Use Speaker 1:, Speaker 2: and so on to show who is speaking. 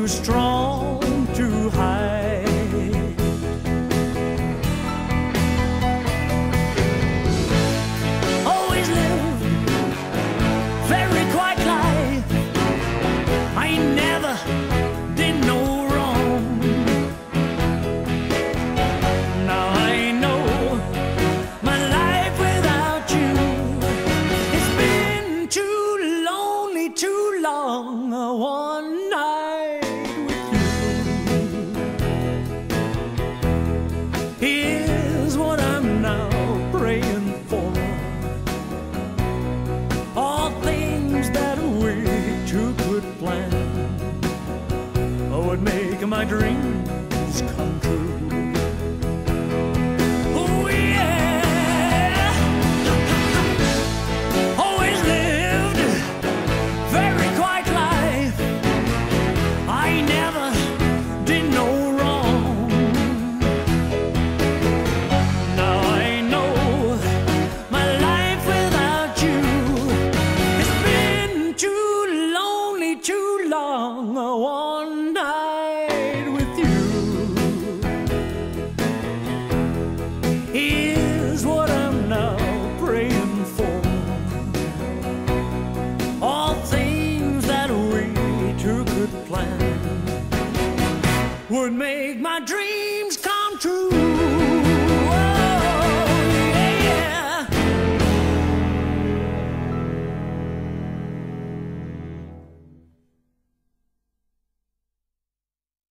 Speaker 1: too strong to hide. Always lived very quiet life. I never did no wrong. Now I know my life without you, it's been too lonely, too long. One night with you is what I'm now praying for. All things that we two could plan would make my dreams come true. Oh yeah, always lived very quiet life. I never did no wrong. Now I know my life without you, it's been too lonely, too long. One night with you is what I'm now praying for. All things that we two could plan would make my dreams come true.